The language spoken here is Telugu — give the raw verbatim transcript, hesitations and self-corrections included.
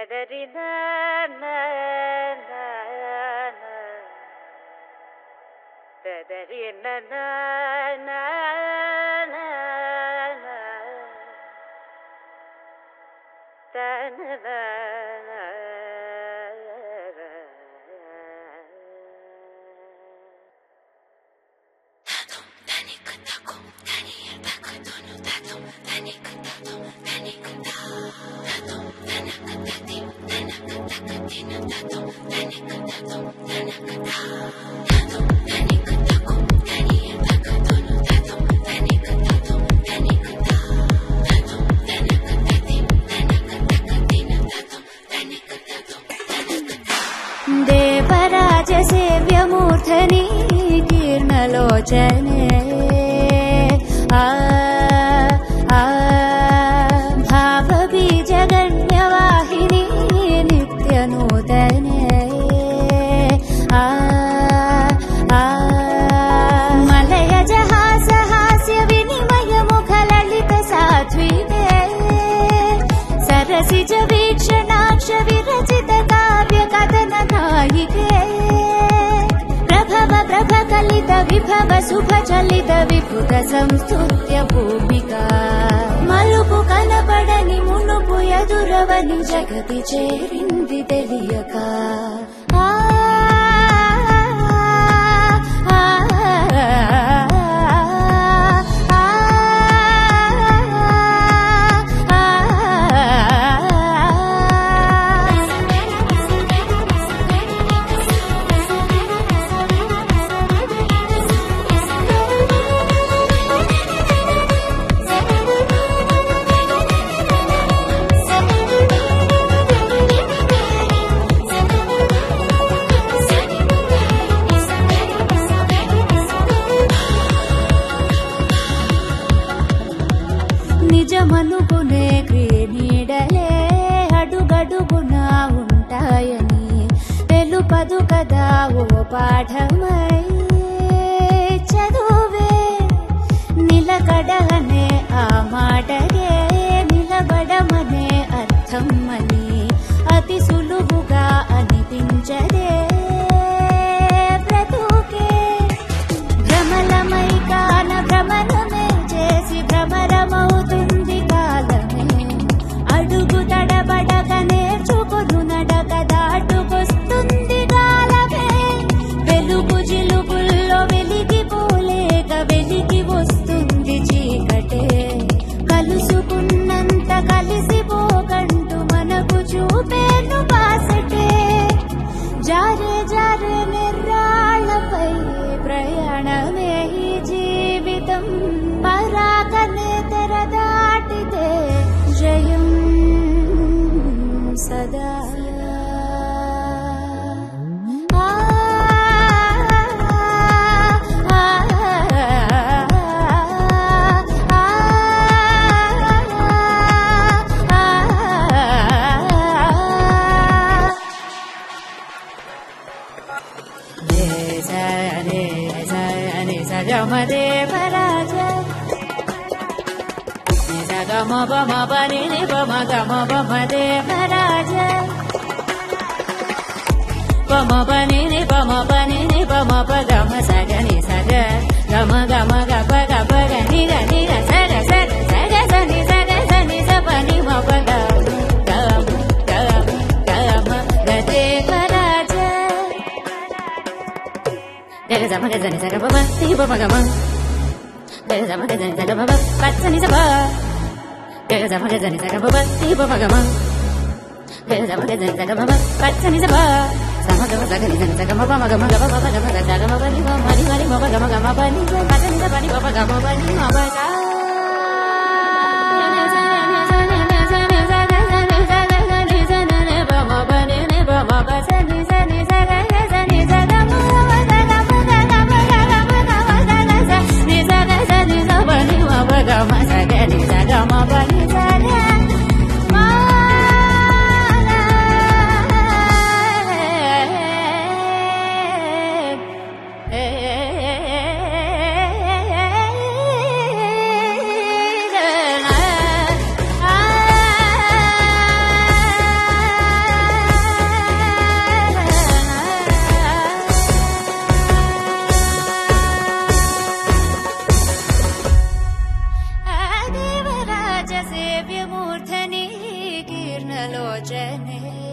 देवराज सेव्यमूर्धनि कीर्णलोचने आ आ भावबीजगण्यवाहिनी नित्यनूतने आ आ मलयजहासहास्य विनिमयमुखललित सात्विके सरसिज वीक्षणाक्ष विरचित काव्य कथन नायिके प्रभव प्रभ कलित विभव शुभ चलित विपुत संस्तुत्य भूमिका मलुपु कनपडनि मुनुपु ఎదురవని జగతి చేరింది తెలియక ఆ నిజమనుకునే క్రీనీడలే అడుగడుగునా ఉంటాయని తెలుపదు కదా ఓ పాఠమై చదువే నిలకడనే ఆ మాటగే నిలబడమనే అర్థం అని అతి సులువుగా అనిపించదే బ్రతుకే భ్రమలమై కాన భ్రమణమే చేసి భ్రమరమవుతుంది కాలమే అడుగు తడబడక నేర్చుకొను నడక దాటుకొస్తుంది కాలమే వెలుగు జిలుగుల్లో వెలిగిపోలేక వెలిగి వస్తుంది చీకటే కలుసుకున్నంత కలిసిపోకంటూ మనకు చూపేను బాసటే జారే జారే నిర్రాళ్ళపై ప్రయాణమే ఈ జీవితం పరాకనే తెర దాటితే జయం సదా ఆ ఆ దేవరాజ గమ బమ బని బమ గమ బమ దేవరాజ బమ బని బమ బని బమ ప గమ సగని సగ గమ గమ గప గప గని గని సగ సగ సగ సని సగ సని సపని మ ప గమ గమ గమ గమ దేవరాజ గగ జమ గ జని సగ బమ తి బమ గమ గగ జమ గ జని సగ బమ పచ్చని సబ గగ జమ గ జని సగ బమ తి బమ గమ గగ జమ గ జని సగ బమ పచ్చని సబ సమ గమ సగ ని జని సగ బమ గమ గమ బమ గమ గ గమ బని బమ మరి మరి బమ గమ గమ బని పచ్చని సబ ని బమ గమ బని మ బ గ లోచనే